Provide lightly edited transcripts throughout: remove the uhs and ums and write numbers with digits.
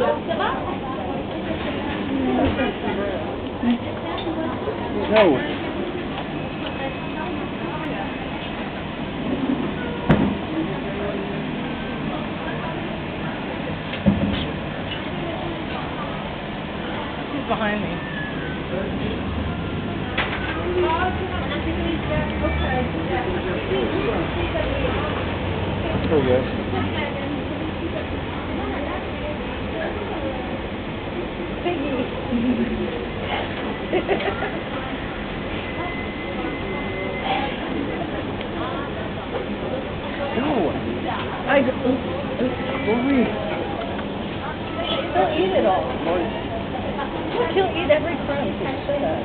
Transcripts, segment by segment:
No. He's behind me. Oh, yes. No. I don't. Doree. He'll eat it all. Look, he'll eat every crumb. Shut up.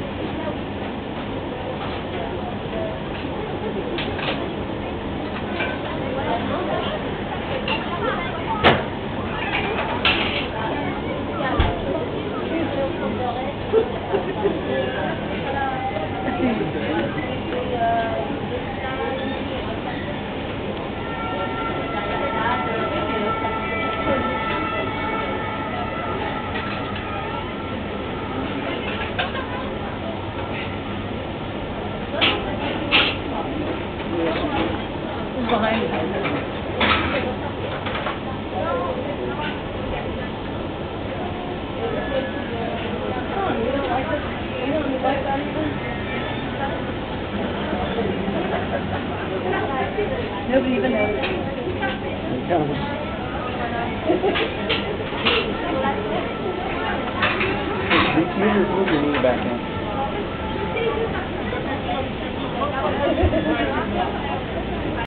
Behind me. Nobody even knows. Here it comes. Move your knee back in.